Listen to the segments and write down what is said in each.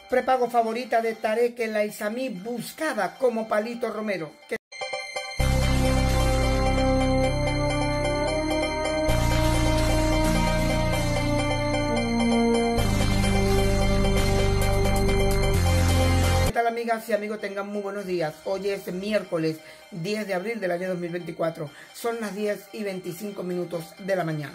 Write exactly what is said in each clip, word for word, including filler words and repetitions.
Prepago favorita de Tarek El Aizami, buscada como Palito Romero. ¿Qué tal, amigas y amigos? Tengan muy buenos días. Hoy es miércoles diez de abril del año dos mil veinticuatro. Son las diez y veinticinco minutos de la mañana.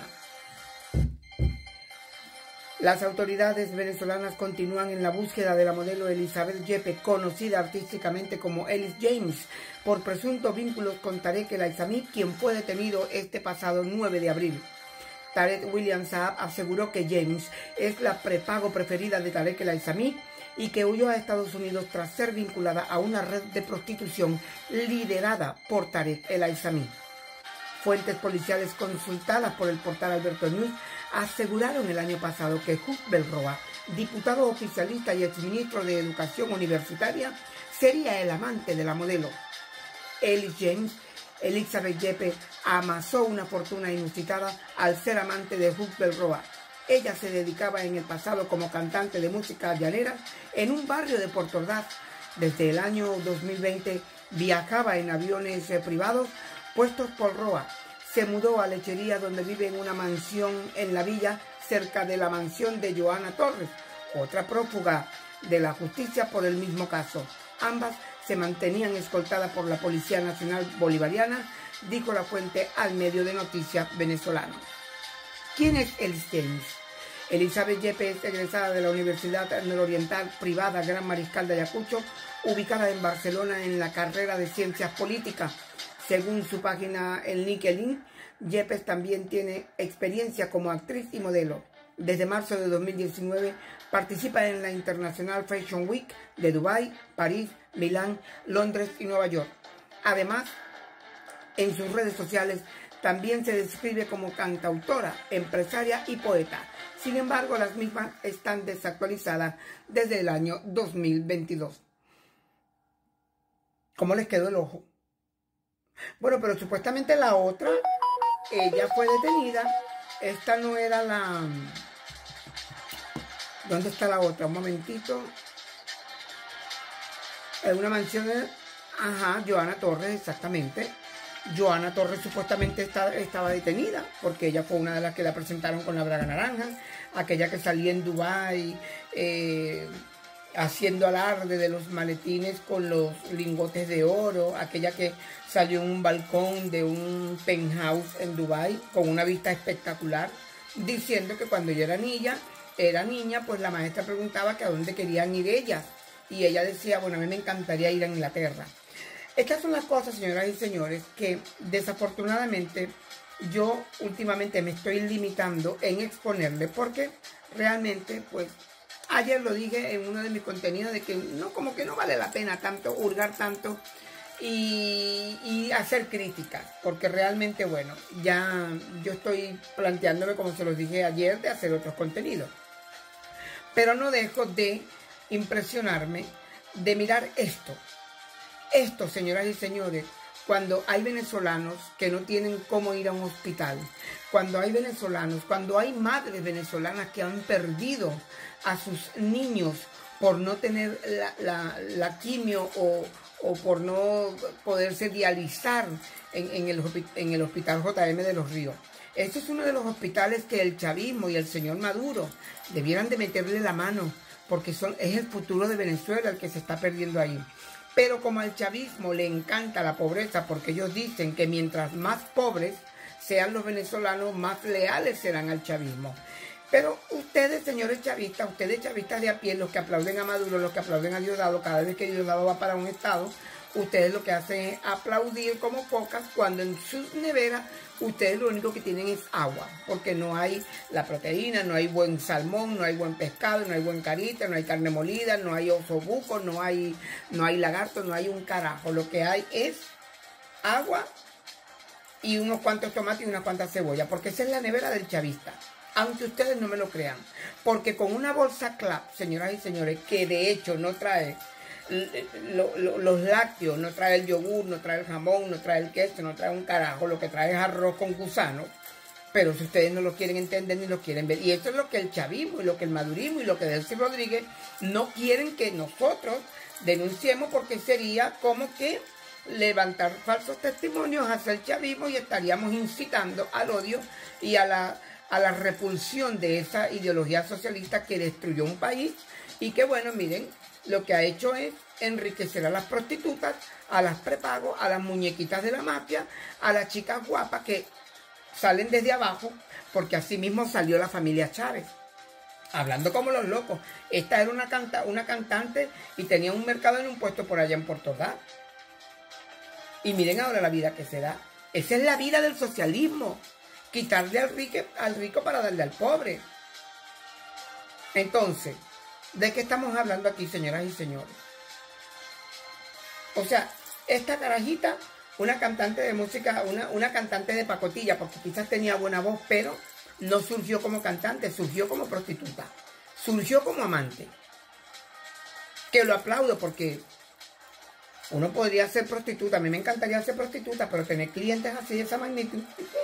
Las autoridades venezolanas continúan en la búsqueda de la modelo Elizabeth Yepes, conocida artísticamente como Ellis James, por presuntos vínculos con Tarek El Aizami, quien fue detenido este pasado nueve de abril. Tarek William Saab aseguró que James es la prepago preferida de Tarek El Aizami y que huyó a Estados Unidos tras ser vinculada a una red de prostitución liderada por Tarek El Aizami. Fuentes policiales consultadas por el portal Alberto News aseguraron el año pasado que Hugh Belroa, diputado oficialista y exministro de Educación Universitaria, sería el amante de la modelo. Ellis James, Elizabeth Yepes, amasó una fortuna inusitada al ser amante de Hugh Belroa. Ella se dedicaba en el pasado como cantante de música llanera en un barrio de Puerto Ordaz. Desde el año dos mil veinte viajaba en aviones privados puestos por Roa. Se mudó a Lechería, donde vive en una mansión en la villa, cerca de la mansión de Joana Torres, otra prófuga de la justicia por el mismo caso. Ambas se mantenían escoltadas por la Policía Nacional Bolivariana, dijo la fuente al medio de noticias venezolano. ¿Quién es Ellis James? Elizabeth Yepes es egresada de la Universidad Nororiental Privada Gran Mariscal de Ayacucho, ubicada en Barcelona en la carrera de Ciencias Políticas. Según su página en LinkedIn, Yepes también tiene experiencia como actriz y modelo. Desde marzo de dos mil diecinueve participa en la International Fashion Week de Dubái, París, Milán, Londres y Nueva York. Además, en sus redes sociales también se describe como cantautora, empresaria y poeta. Sin embargo, las mismas están desactualizadas desde el año dos mil veintidós. ¿Cómo les quedó el ojo? Bueno, pero supuestamente la otra, ella fue detenida. Esta no era la... ¿Dónde está la otra? Un momentito. En una mansión de... Ajá, Joana Torres, exactamente. Joana Torres supuestamente está, estaba detenida porque ella fue una de las que la presentaron con la braga naranja, aquella que salía en Dubái eh, haciendo alarde de los maletines con los lingotes de oro, aquella que salió en un balcón de un penthouse en Dubái con una vista espectacular, diciendo que cuando ella era niña, era niña, pues la maestra preguntaba que a dónde querían ir ellas, y ella decía, bueno, a mí me encantaría ir a Inglaterra. Estas son las cosas, señoras y señores, que desafortunadamente yo últimamente me estoy limitando en exponerle, porque realmente, pues, ayer lo dije en uno de mis contenidos de que no, como que no vale la pena tanto hurgar tanto y, y hacer críticas, porque realmente, bueno, ya yo estoy planteándome, como se los dije ayer, de hacer otros contenidos. Pero no dejo de impresionarme de mirar esto. Esto, señoras y señores, cuando hay venezolanos que no tienen cómo ir a un hospital, cuando hay venezolanos, cuando hay madres venezolanas que han perdido a sus niños por no tener la, la, la quimio o, o por no poderse dializar en, en, el, en el hospital J M de Los Ríos. Este es uno de los hospitales que el chavismo y el señor Maduro debieran de meterle la mano, porque son, es el futuro de Venezuela el que se está perdiendo ahí. Pero como al chavismo le encanta la pobreza, porque ellos dicen que mientras más pobres sean los venezolanos, más leales serán al chavismo. Pero ustedes, señores chavistas, ustedes chavistas de a pie, los que aplauden a Maduro, los que aplauden a Diosdado, cada vez que Diosdado va para un estado, ustedes lo que hacen es aplaudir como pocas, cuando en sus neveras ustedes lo único que tienen es agua, porque no hay la proteína, no hay buen salmón, no hay buen pescado, no hay buen carita, no hay carne molida, no hay osobuco, no hay, no hay lagarto, no hay un carajo. Lo que hay es agua y unos cuantos tomates y unas cuantas cebollas, porque esa es la nevera del chavista, aunque ustedes no me lo crean, porque con una bolsa Clap, señoras y señores, que de hecho no trae Lo, lo, los lácteos, no trae el yogur, no trae el jamón, no trae el queso, no trae un carajo, lo que trae es arroz con gusano, Pero si ustedes no lo quieren entender ni lo quieren ver. Y eso es lo que el chavismo y lo que el madurismo y lo que Delcy Rodríguez no quieren que nosotros denunciemos, porque sería como que levantar falsos testimonios hacia el chavismo y estaríamos incitando al odio y a la, a la repulsión de esa ideología socialista que destruyó un país y que, bueno, miren, lo que ha hecho es enriquecer a las prostitutas, a las prepagos, a las muñequitas de la mafia, a las chicas guapas que salen desde abajo, porque así mismo salió la familia Chávez. Hablando como los locos. Esta era una, canta, una cantante y tenía un mercado en un puesto por allá en Portugal. Y miren ahora la vida que se da. Esa es la vida del socialismo. Quitarle al rico, al rico para darle al pobre. Entonces, ¿de qué estamos hablando aquí, señoras y señores? O sea, esta carajita, una cantante de música, una, una cantante de pacotilla, porque quizás tenía buena voz, pero no surgió como cantante, surgió como prostituta. Surgió como amante. Que lo aplaudo porque uno podría ser prostituta. A mí me encantaría ser prostituta, pero tener clientes así de esa magnitud.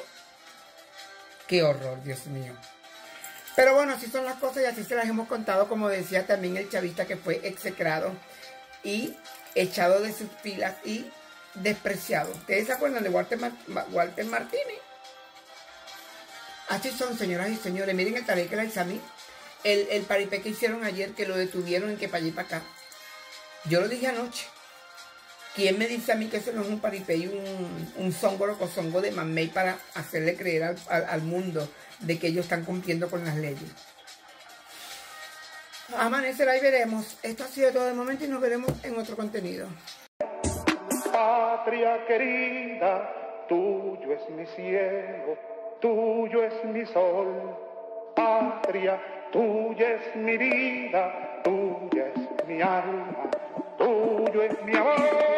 Qué horror, Dios mío. Pero bueno, así son las cosas y así se las hemos contado, como decía también el chavista que fue execrado y echado de sus filas y despreciado. ¿Ustedes se acuerdan de Walter, Mar Walter Martínez? Así son, señoras y señores. Miren el Tarek El Aissami, el, el paripé que hicieron ayer, que lo detuvieron en que para allí para acá. Yo lo dije anoche. ¿Quién me dice a mí que eso no es un paripé y un, un zongoro cozongo de mamey para hacerle creer al, al, al mundo de que ellos están cumpliendo con las leyes? Amanecerá y veremos. Esto ha sido todo de momento y nos veremos en otro contenido. Patria querida, tuyo es mi cielo, tuyo es mi sol. Patria, tuya es mi vida, tuya es mi alma, tuyo es mi amor.